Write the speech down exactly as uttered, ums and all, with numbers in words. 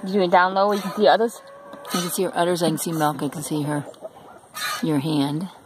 You doing down low where you can see udders? You can see her udders, I can see milk, I can see her, your hand.